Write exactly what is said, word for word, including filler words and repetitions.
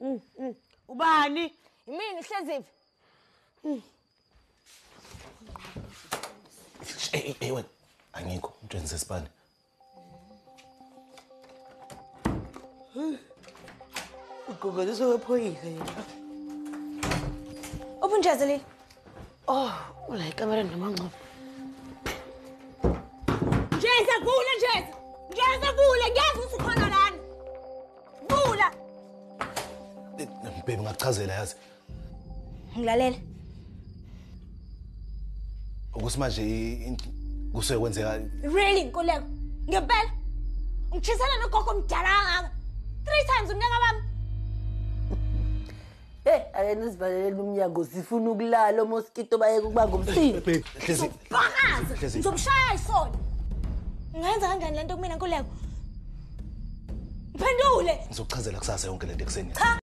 Mm, mm. Ubani? Yimini Hleziphi? Hey, hey, wena. Angikho, umntwana sesibane. Ugogoliswe wephoyisa yena. Ubunjeze leli. Oh, ula ikamera nomangcobo. Njeza vula njeza. Njeza vula ngeke usikhona lana. Vula. Baby ngakuchazela yazi. Ngilalela. Ukuthi manje kusuke kwenzeka Really Nkoleko. Ngempela. Ngichisana nogogo mdala kangaka. Three times umnyaka bami. Eh, ayena sivalele umnyango sifuna ukulala mosquito bayeke kubanga umsindo. baby hlezi. Bakazi. Ngizomshaya isona. Ngenza kanjani lento kumina Nkoleko? Phendule. Ngizokuchazela kusasa yonke lento ekseni.